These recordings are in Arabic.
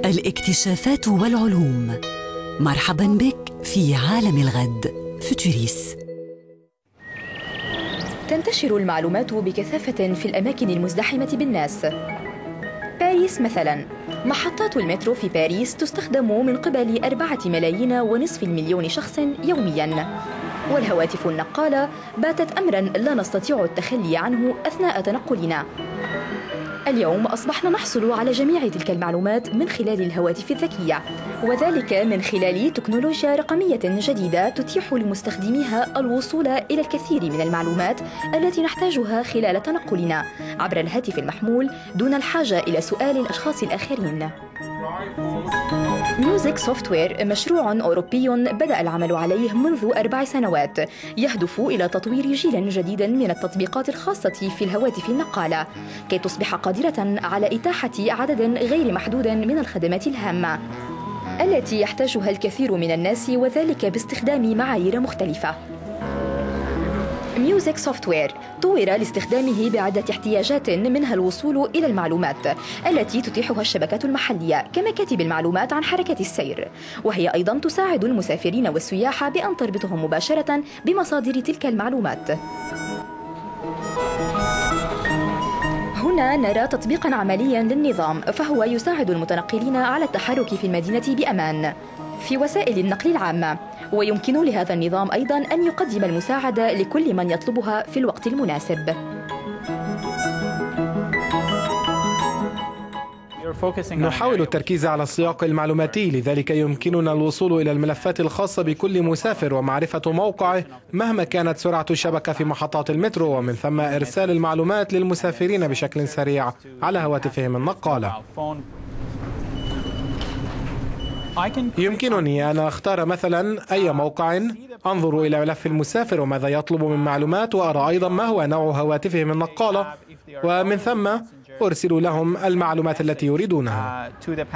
الاكتشافات والعلوم. مرحبا بك في عالم الغد فوتوريس. تنتشر المعلومات بكثافة في الأماكن المزدحمة بالناس. باريس مثلاً، محطات المترو في باريس تستخدم من قبل 4.5 مليون شخص يومياً. والهواتف النقالة باتت أمراً لا نستطيع التخلي عنه أثناء تنقلنا. اليوم أصبحنا نحصل على جميع تلك المعلومات من خلال الهواتف الذكية، وذلك من خلال تكنولوجيا رقمية جديدة تتيح لمستخدميها الوصول إلى الكثير من المعلومات التي نحتاجها خلال تنقلنا عبر الهاتف المحمول دون الحاجة إلى سؤال الأشخاص الآخرين. ميوزك سوفتوير مشروع أوروبي بدأ العمل عليه منذ 4 سنوات، يهدف إلى تطوير جيل جديد من التطبيقات الخاصة في الهواتف النقالة كي تصبح قادرة على إتاحة عدد غير محدود من الخدمات الهامة التي يحتاجها الكثير من الناس، وذلك باستخدام معايير مختلفة. ميوزك سوفتوير طور لاستخدامه بعدة احتياجات، منها الوصول إلى المعلومات التي تتيحها الشبكات المحلية كمكاتب المعلومات عن حركة السير، وهي أيضا تساعد المسافرين والسياح بأن تربطهم مباشرة بمصادر تلك المعلومات. هنا نرى تطبيقا عمليا للنظام، فهو يساعد المتنقلين على التحرك في المدينة بأمان في وسائل النقل العامة، ويمكن لهذا النظام أيضاً أن يقدم المساعدة لكل من يطلبها في الوقت المناسب. نحاول التركيز على السياق المعلوماتي، لذلك يمكننا الوصول إلى الملفات الخاصة بكل مسافر ومعرفة موقعه مهما كانت سرعة الشبكة في محطات المترو، ومن ثم إرسال المعلومات للمسافرين بشكل سريع على هواتفهم النقالة. يمكنني أن أختار مثلا أي موقع، أنظر إلى ملف المسافر وماذا يطلب من معلومات، وأرى أيضا ما هو نوع هواتفهم النقالة، ومن ثم أرسل لهم المعلومات التي يريدونها.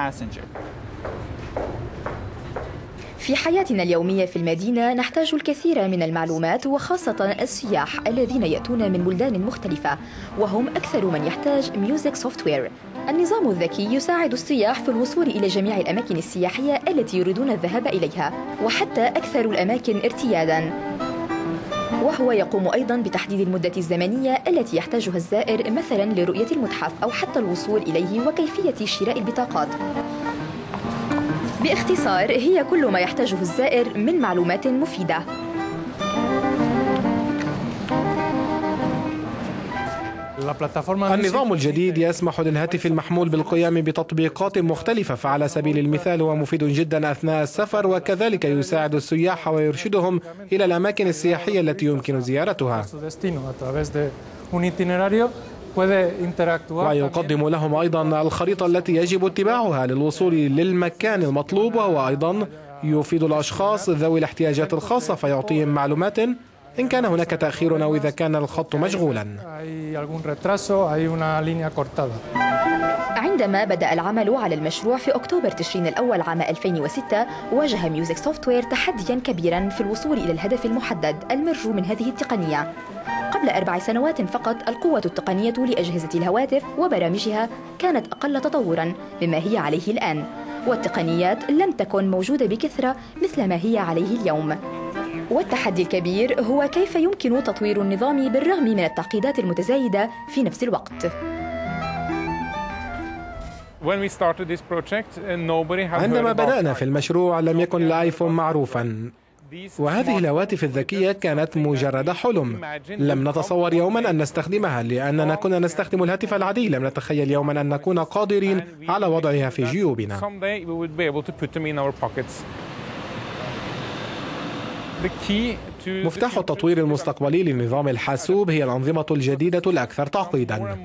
في حياتنا اليومية في المدينة نحتاج الكثير من المعلومات، وخاصة السياح الذين يأتون من بلدان مختلفة، وهم أكثر من يحتاج ميوزك سوفتوير. النظام الذكي يساعد السياح في الوصول إلى جميع الأماكن السياحية التي يريدون الذهاب إليها، وحتى أكثر الأماكن ارتياداً. وهو يقوم أيضاً بتحديد المدة الزمنية التي يحتاجها الزائر، مثلاً لرؤية المتحف أو حتى الوصول إليه، وكيفية شراء البطاقات. باختصار، هي كل ما يحتاجه الزائر من معلومات مفيدة. النظام الجديد يسمح للهاتف المحمول بالقيام بتطبيقات مختلفة، فعلى سبيل المثال هو مفيد جدا أثناء السفر، وكذلك يساعد السياح ويرشدهم إلى الأماكن السياحية التي يمكن زيارتها، ويقدم لهم أيضا الخريطة التي يجب اتباعها للوصول للمكان المطلوب، وهو أيضا يفيد الأشخاص ذوي الاحتياجات الخاصة، فيعطيهم معلومات إن كان هناك تأخير أو إذا كان الخط مشغولا. عندما بدأ العمل على المشروع في أكتوبر تشرين الأول عام 2006، واجه ميوزك سوفتوير تحديا كبيرا في الوصول إلى الهدف المحدد المرجو من هذه التقنية. قبل 4 سنوات فقط، القوة التقنية لأجهزة الهواتف وبرامجها كانت أقل تطورا مما هي عليه الآن، والتقنيات لم تكن موجودة بكثرة مثل ما هي عليه اليوم. والتحدي الكبير هو كيف يمكن تطوير النظام بالرغم من التعقيدات المتزايدة في نفس الوقت. عندما بدأنا في المشروع لم يكن الآيفون معروفا، وهذه الهواتف الذكية كانت مجرد حلم. لم نتصور يوما أن نستخدمها، لأننا كنا نستخدم الهاتف العادي. لم نتخيل يوما أن نكون قادرين على وضعها في جيوبنا. مفتاح التطوير المستقبلي للنظام الحاسوب هي الأنظمة الجديدة الأكثر تعقيدا،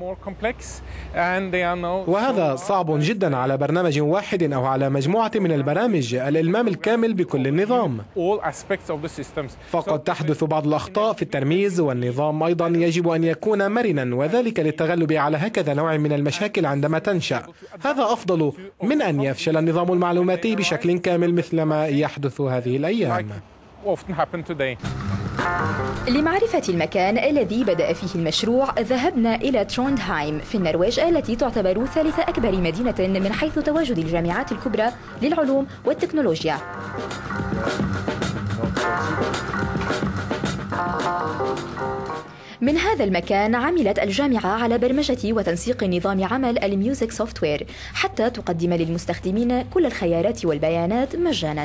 وهذا صعب جدا على برنامج واحد أو على مجموعة من البرامج الإلمام الكامل بكل النظام، فقد تحدث بعض الأخطاء في الترميز، والنظام أيضا يجب أن يكون مرنا، وذلك للتغلب على هكذا نوع من المشاكل عندما تنشأ. هذا أفضل من أن يفشل النظام المعلوماتي بشكل كامل مثل ما يحدث هذه الأيام. often happen today. لمعرفة المكان الذي بدأ فيه المشروع ذهبنا إلى تروندهايم في النرويج التي تعتبر ثالث أكبر مدينة من حيث تواجد الجامعات الكبرى للعلوم والتكنولوجيا. من هذا المكان عملت الجامعة على برمجة وتنسيق نظام عمل الميوزك سوفتوير حتى تقدم للمستخدمين كل الخيارات والبيانات مجاناً.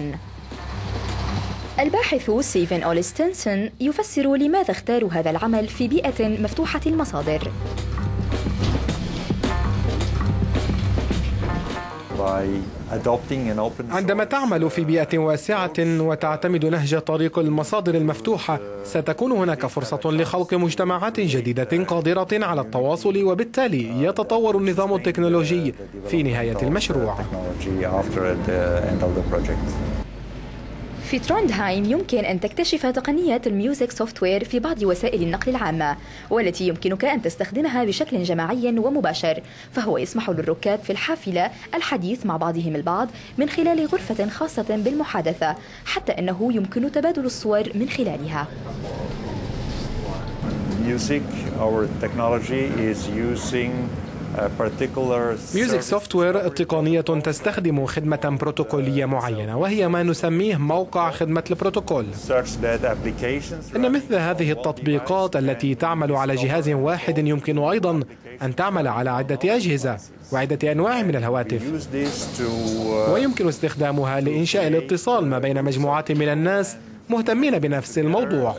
الباحث ستيفن أولستنسون يفسر لماذا اختاروا هذا العمل في بيئة مفتوحة المصادر. عندما تعمل في بيئة واسعة وتعتمد نهج طريق المصادر المفتوحة، ستكون هناك فرصة لخلق مجتمعات جديدة قادرة على التواصل، وبالتالي يتطور النظام التكنولوجي في نهاية المشروع. في تروندهايم يمكن أن تكتشف تقنيات الميوزك سوفتوير في بعض وسائل النقل العامة، والتي يمكنك أن تستخدمها بشكل جماعي ومباشر، فهو يسمح للركاب في الحافلة الحديث مع بعضهم البعض من خلال غرفة خاصة بالمحادثة، حتى أنه يمكن تبادل الصور من خلالها. ميوزك سوفتوير تقنية تستخدم خدمة بروتوكولية معينة، وهي ما نسميه موقع خدمة البروتوكول. إن مثل هذه التطبيقات التي تعمل على جهاز واحد يمكن أيضا أن تعمل على عدة أجهزة وعدة أنواع من الهواتف، ويمكن استخدامها لإنشاء الاتصال ما بين مجموعات من الناس مهتمين بنفس الموضوع.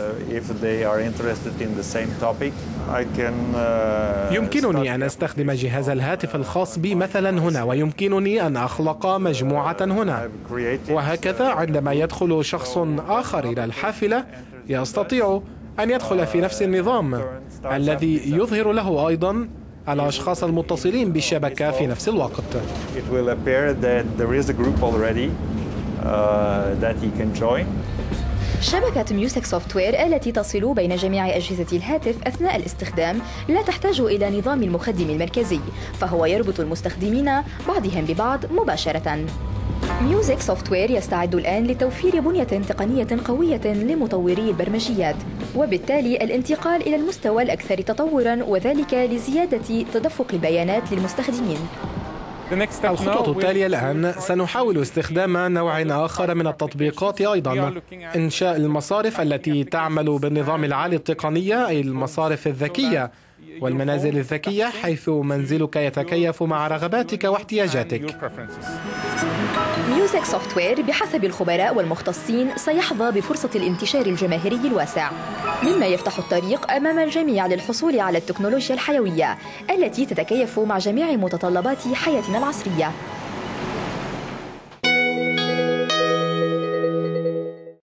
يمكنني أن أستخدم جهاز الهاتف الخاص بي مثلا هنا، ويمكنني أن أخلق مجموعة هنا، وهكذا عندما يدخل شخص آخر إلى الحافلة يستطيع أن يدخل في نفس النظام الذي يظهر له أيضا الأشخاص المتصلين بالشبكة في نفس الوقت. شبكة ميوزك سوفتوير التي تصل بين جميع أجهزة الهاتف أثناء الاستخدام لا تحتاج إلى نظام المخدم المركزي، فهو يربط المستخدمين بعضهم ببعض مباشرة. ميوزك سوفتوير يستعد الآن لتوفير بنية تقنية قوية لمطوري البرمجيات، وبالتالي الانتقال إلى المستوى الأكثر تطوراً، وذلك لزيادة تدفق البيانات للمستخدمين. الخطوة التالية الآن سنحاول استخدام نوع آخر من التطبيقات أيضا، إنشاء المصارف التي تعمل بالنظام العالي التقنية، أي المصارف الذكية والمنازل الذكية، حيث منزلك يتكيف مع رغباتك واحتياجاتك. ميوزك سوفتوير بحسب الخبراء والمختصين سيحظى بفرصة الانتشار الجماهيري الواسع، مما يفتح الطريق أمام الجميع للحصول على التكنولوجيا الحيوية التي تتكيف مع جميع متطلبات حياتنا العصرية.